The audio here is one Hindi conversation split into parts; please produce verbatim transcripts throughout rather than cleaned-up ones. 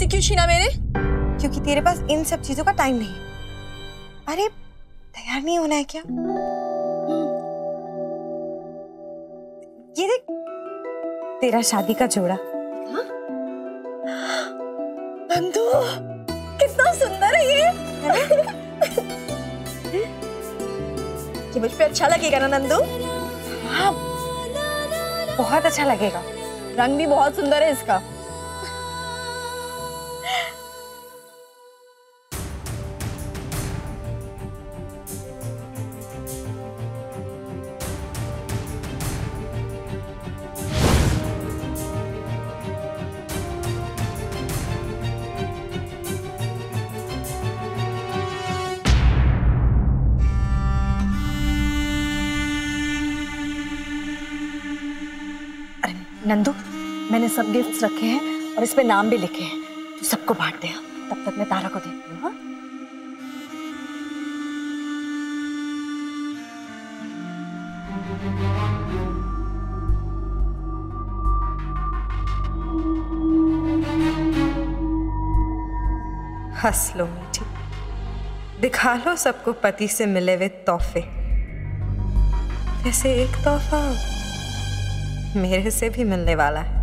पैसे क्यों छीना मेरे? क्योंकि तेरे पास इन सब चीजों का टाइम नहीं है। अरे तैयार नहीं होना है क्या? ये देख तेरा शादी का जोड़ा। नंदू कितना सुंदर है ये। ये मुझ पे अच्छा लगेगा ना नंदू? हाँ बहुत अच्छा लगेगा। रंग भी बहुत सुंदर है इसका। नंदू मैंने सब गिफ्ट्स रखे हैं और इस पे नाम भी लिखे हैं, तो सबको बांट दे। तब तक मैं तारा को देखती हूँ। हाँ हंस लो मीठी, दिखा लो सबको पति से मिले हुए तोहफे। वैसे एक तोहफा मेरे से भी मिलने वाला है।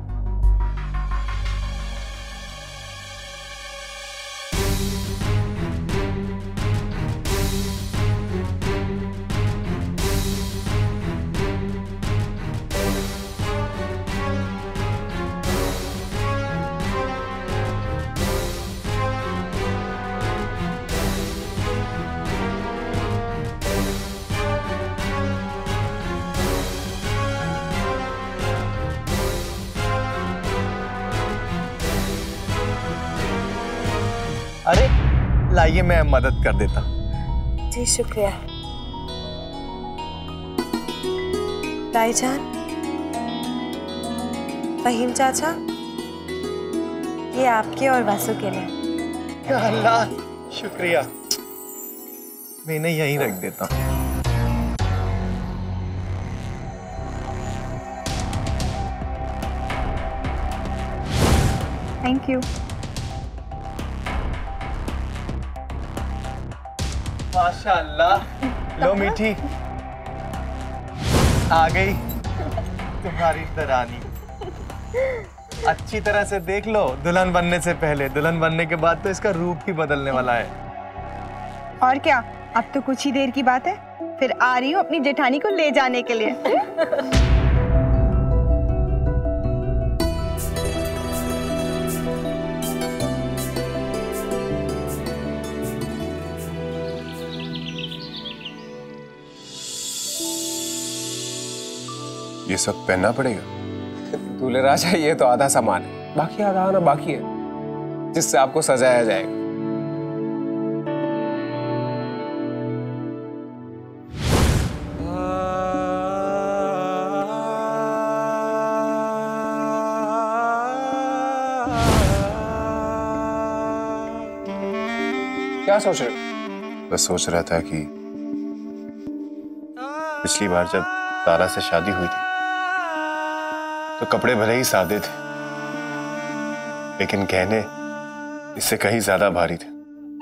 अरे लाइए मैं मदद कर देता हूँ। जी शुक्रिया। भाईजान, फहीम चाचा, ये आपके और वासु के लिए। अल्लाह शुक्रिया। मैं इन्हें यहीं रख देता हूँ। Thank you. माशाअल्लाह। लो मीठी, आ गई तुम्हारी दरानी। अच्छी तरह से देख लो, दुल्हन बनने से पहले, दुल्हन बनने के बाद तो इसका रूप ही बदलने वाला है। और क्या, अब तो कुछ ही देर की बात है, फिर आ रही हूँ अपनी जेठानी को ले जाने के लिए। ये सब पहनना पड़ेगा? दूल्हे राजा ये तो आधा सामान है, बाकी आधा आना बाकी है, जिससे आपको सजाया जाएगा। क्या सोच रहे हो? बस सोच रहा था कि पिछली बार जब तारा से शादी हुई थी तो कपड़े भले ही सादे थे, लेकिन गहने इससे कहीं ज्यादा भारी थे।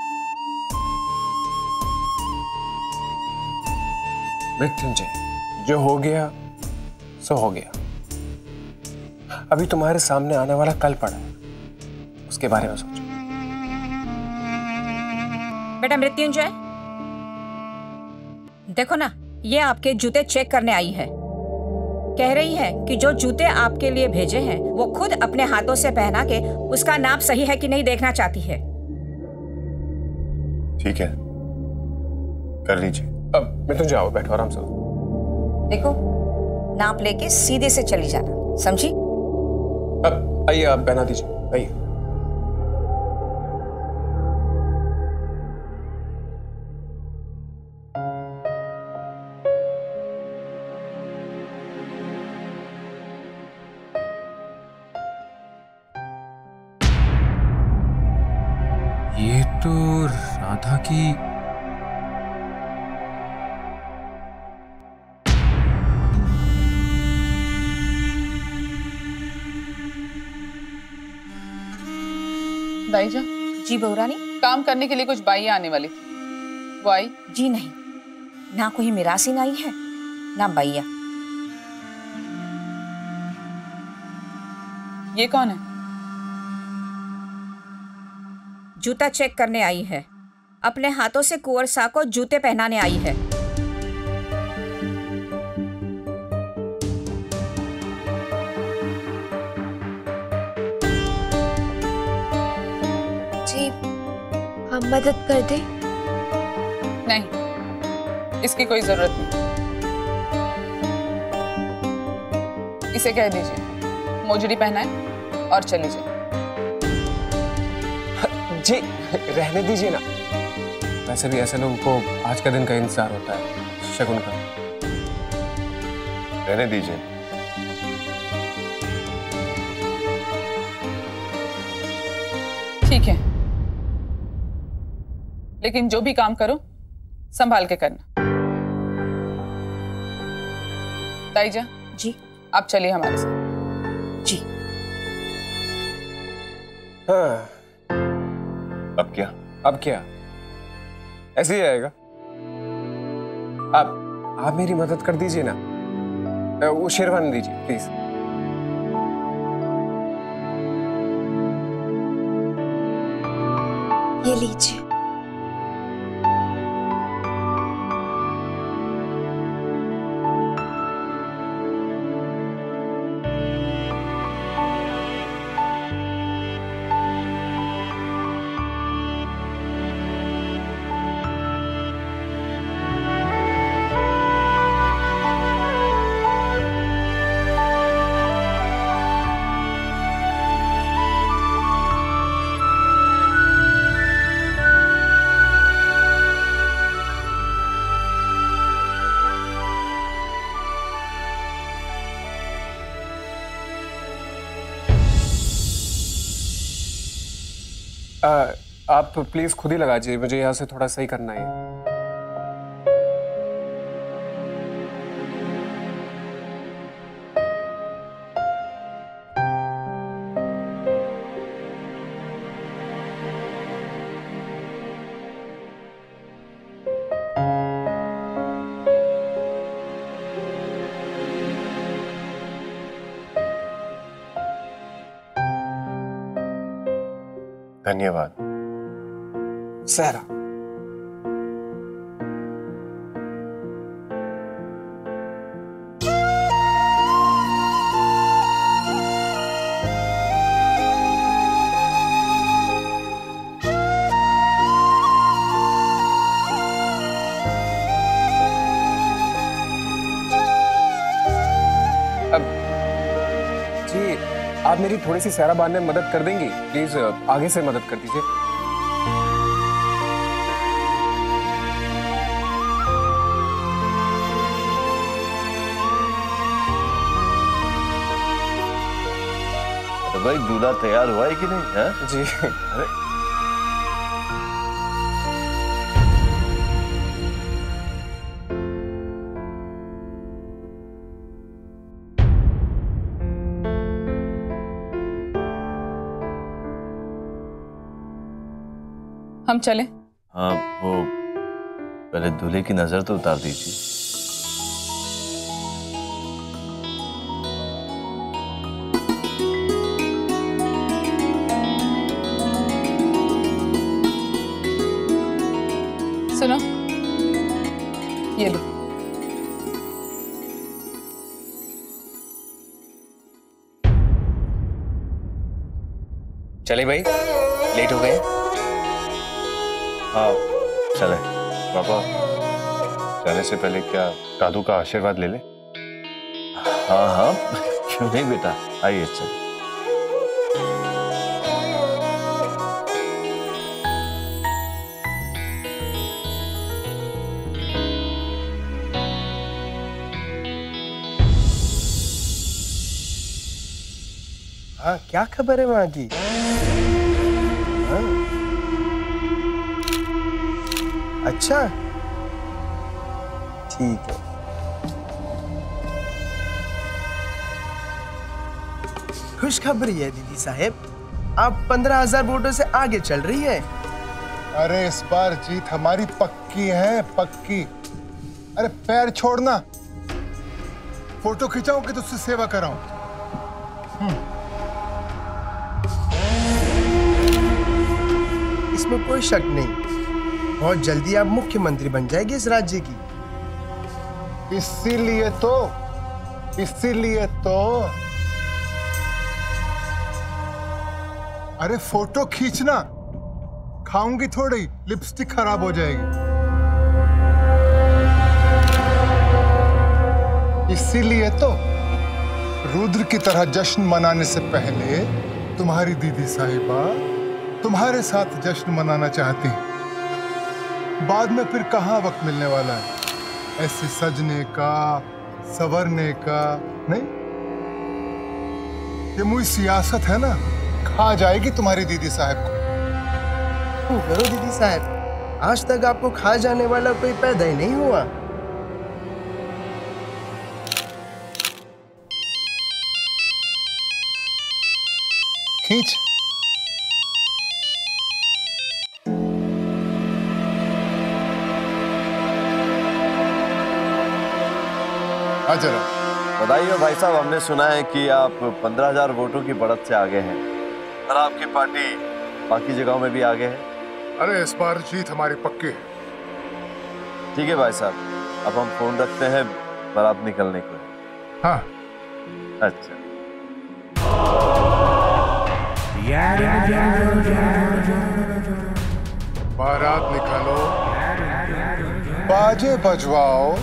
मृत्युंजय, जो हो गया सो हो गया। अभी तुम्हारे सामने आने वाला कल पड़ा है, उसके बारे में सोचो। बेटा मृत्युंजय, देखो ना, ये आपके जूते चेक करने आई है। कह रही है कि जो जूते आपके लिए भेजे हैं वो खुद अपने हाथों से पहना के उसका नाप सही है कि नहीं देखना चाहती है। ठीक है, कर लीजिए। अब मैं तो जाओ, बैठो आराम से। देखो, नाप लेके सीधे से चली जाना, समझी? अब आइए, आप पहना दीजिए, आइए। ये तो राधा की दाईजा, जी बहू रानी। काम करने के लिए कुछ बाइयां आने वाली थी, वो आई? जी नहीं, ना कोई मिरासीन आई है ना बाइया। ये कौन है? जूता चेक करने आई है। अपने हाथों से कुंवर शाह को जूते पहनाने आई है। जी, हम मदद कर दें? नहीं, इसकी कोई जरूरत नहीं। इसे कह दीजिए मोजड़ी पहनाए और चली जाए। जी रहने दीजिए ना, वैसे भी ऐसे लोगों को आज का दिन का इंतजार होता है, शगुन का। रहने दीजिए। ठीक है, लेकिन जो भी काम करो संभाल के करना। ताईजा जी, आप चलिए हमारे साथ। जी। हाँ, अब क्या? अब क्या? ऐसे ही आएगा। आप आप मेरी मदद कर दीजिए ना, वो शेरवानी दीजिए प्लीज। ये लीजिए। आ, आप प्लीज खुद ही लगा दीजिए, मुझे यहाँ से थोड़ा सही करना है। धन्यवाद सहरा। अब जी, आप मेरी थोड़ी सी सहरा बांधने में मदद कर देंगी प्लीज? आगे से मदद कर दीजिए। तो भाई दूल्हा तैयार हुआ है कि नहीं? है जी। अरे हम चले? हाँ, वो पहले दूल्हे की नजर तो उतार दीजिए। सुनो, ये लो। चले भाई, लेट हो गए। हाँ चले। पापा जाने से पहले क्या दादू का आशीर्वाद ले ले? हाँ हाँ, क्यों नहीं बेटा, आइए चल। हाँ, क्या खबर है वहां की? हाँ। अच्छा, ठीक है। खुशखबरी है दीदी साहब, आप पंद्रह हजार वोटों से आगे चल रही है। अरे इस बार जीत हमारी पक्की है, पक्की। अरे पैर छोड़ना, फोटो खिंचाऊं कि तुझसे सेवा कराऊं? इसमें कोई शक नहीं, बहुत जल्दी आप मुख्यमंत्री बन जाएगी इस राज्य की। इसीलिए तो इसीलिए तो अरे फोटो खींचना, खाऊंगी थोड़ी, लिपस्टिक खराब हो जाएगी। इसीलिए तो रुद्र की तरह जश्न मनाने से पहले तुम्हारी दीदी साहिबा तुम्हारे साथ जश्न मनाना चाहती हैं। बाद में फिर कहाँ वक्त मिलने वाला है ऐसे सजने का, संवरने का। नहीं, ये मुझे सियासत है ना, खा जाएगी तुम्हारी दीदी साहब को। करो दीदी साहब, आज तक आपको खा जाने वाला कोई पैदा ही नहीं हुआ। खींच। आ जरा। बधाई हो भाई साहब, हमने सुना है कि आप पंद्रह हजार वोटों की बढ़त से आगे हैं और आपकी पार्टी बाकी जगहों में भी आगे है। अरे इस बार जीत हमारी पक्की है। ठीक है भाई साहब, अब हम फोन रखते हैं, बारात निकलने को। हाँ। अच्छा। बारात निकालो, बाजे बजवाओ,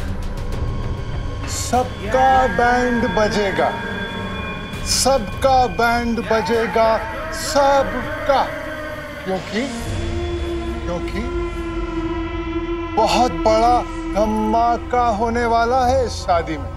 सबका बैंड बजेगा, सबका बैंड बजेगा, सबका। क्योंकि क्योंकि बहुत बड़ा धमाका होने वाला है इस शादी में।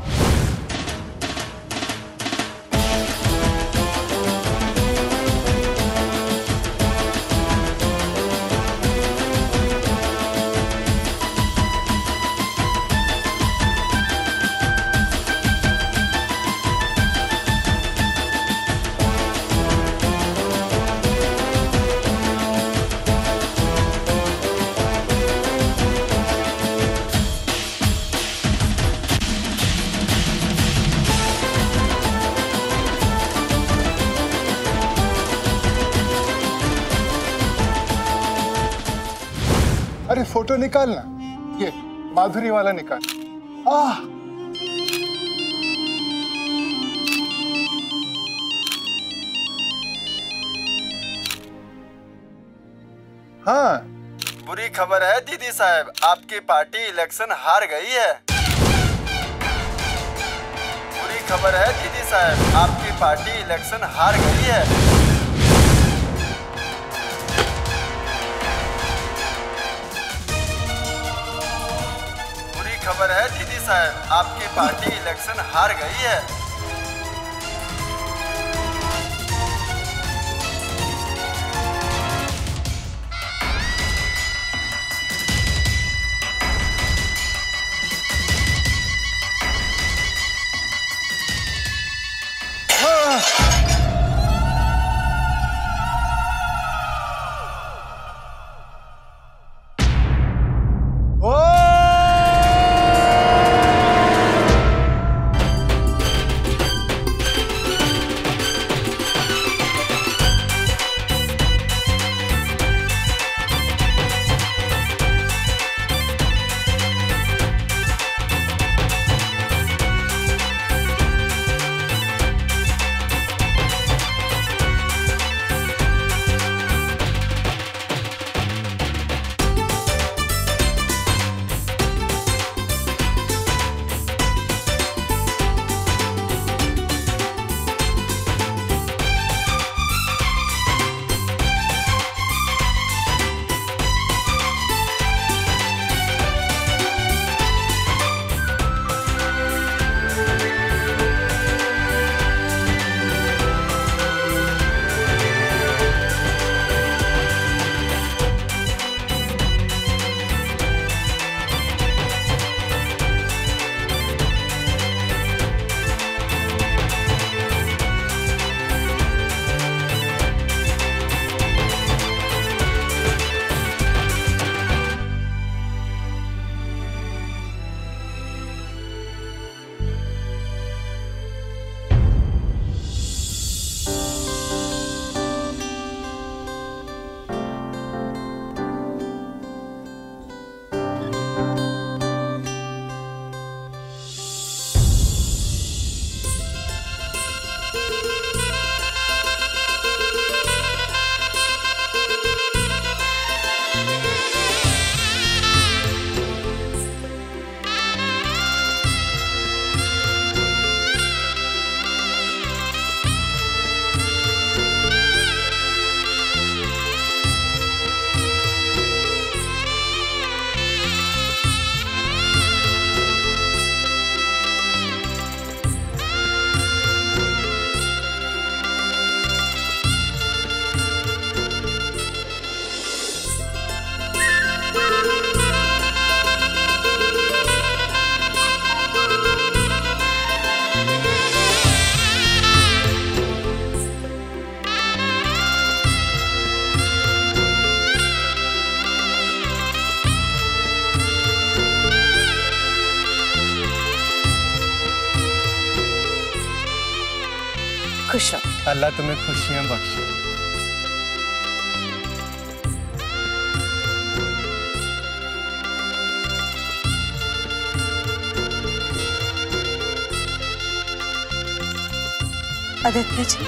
अरे फोटो निकालना, ये माधुरी वाला निकाल। आह, हाँ, बुरी खबर है दीदी साहब, आपकी पार्टी इलेक्शन हार गई है। बुरी खबर है दीदी साहब, आपकी पार्टी इलेक्शन हार गई है। खबर है दीदी साहब, आपकी पार्टी इलेक्शन हार गई है। खुश रहो। अल्लाह तुम्हें खुशियां बख्शे। आदित्य जी,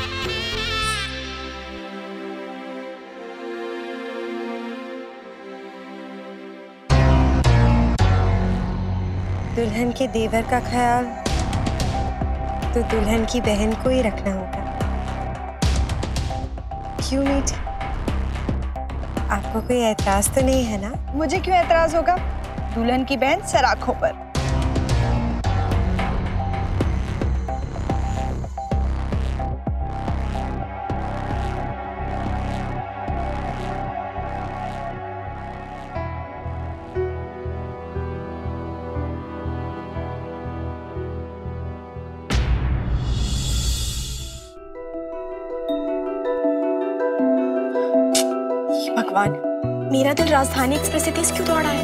दुल्हन के देवर का ख्याल तो दुल्हन की बहन को ही रखना होगा। क्यों मीठी, आपको कोई एतराज तो नहीं है ना? मुझे क्यों एतराज होगा? दुल्हन की बहन सराखों पर। भगवान, मेरा दिल राजधानी एक्सप्रेस से तेज क्यों दौड़ा है?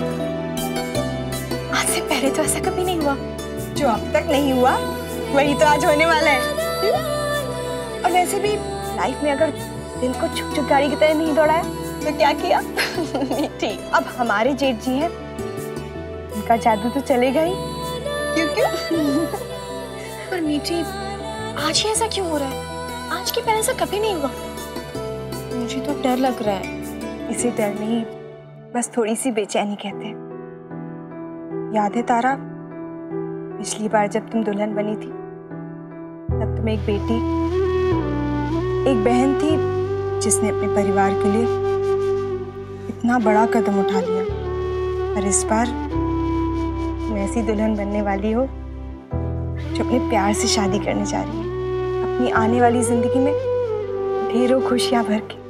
आज से पहले तो ऐसा कभी नहीं हुआ। जो अब तक नहीं हुआ वही तो आज होने वाला है। और वैसे भी लाइफ में अगर दिल को छुप छुप गाड़ी की तरह नहीं दौड़ाया तो क्या किया? ठीक, अब हमारे जेठ जी हैं, उनका जादू तो चलेगा ही। क्यों क्यों? पर मीठी, आज ही ऐसा क्यों हो रहा है? आज के पहले ऐसा कभी नहीं हुआ। मुझे तो डर लग रहा है। इसे डर नहीं, बस थोड़ी सी बेचैनी कहते हैं। याद है तारा, पिछली बार जब तुम दुल्हन बनी थी तब तुम एक बेटी, एक बहन थी जिसने अपने परिवार के लिए इतना बड़ा कदम उठा लिया। पर इस बार तुम ऐसी दुल्हन बनने वाली हो जो अपने प्यार से शादी करने जा रही है, अपनी आने वाली जिंदगी में ढेरों खुशियां भर के।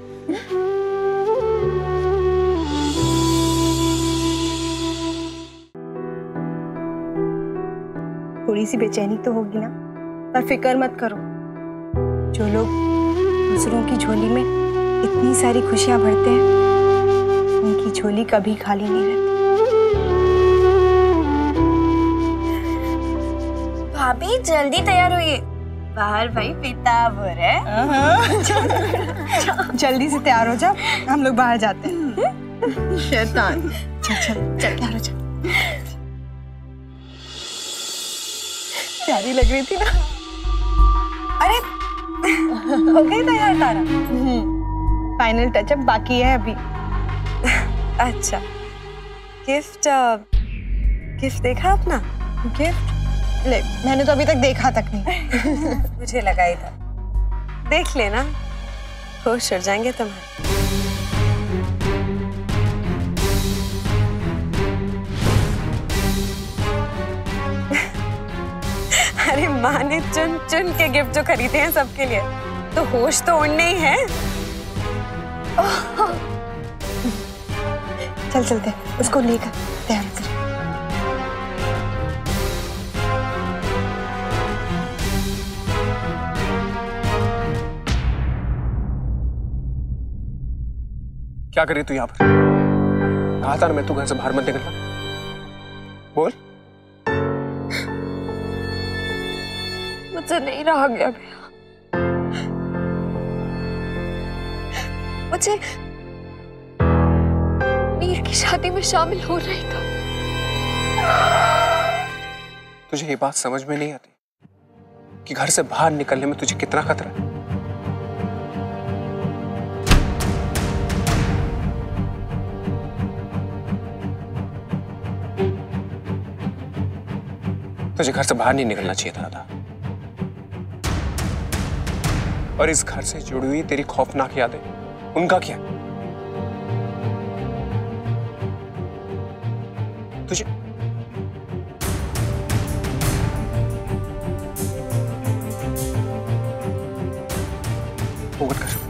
थोड़ी सी बेचैनी तो होगी ना, पर फिक्र मत करो। जो लोग दूसरों की झोली में इतनी सारी खुशियां भरते हैं, उनकी झोली कभी खाली नहीं रहती। भाभी जल्दी तैयार होइए, बाहर भाई बेताब हो रहा है। जल्दी से तैयार हो जा, हम लोग बाहर जाते हैं। शैतान। चल चल चल तैयार हो जा। प्यारी लग रही थी ना। अरे हो गई तैयार तारा? फाइनल टचअप बाकी है अभी। अच्छा, गिफ्ट गिफ्ट देखा अपना? गिफ्ट ले, मैंने तो अभी तक देखा तक नहीं। मुझे लगा ही था, देख लेना, खुश हो जाएंगे तुम्हारे। अरे माँ ने चुन चुन के गिफ्ट जो खरीदे हैं सबके लिए, तो होश तो उड़ने ही है। चल चलते, उसको लेकर तैयार कर। क्या कर रही तू यहाँ पर? कहा था ना मैं तू घर से बाहर मत निकलना। बोल। मुझसे नहीं रहा गया भैया, मुझे मीर की शादी में शामिल हो रही था। तुझे ये बात समझ में नहीं आती कि घर से बाहर निकलने में तुझे कितना खतरा है? तुझे घर से बाहर नहीं निकलना चाहिए था दादा। और इस घर से जुड़ी हुई तेरी खौफनाक यादें, उनका क्या? तुझे वो मत कर।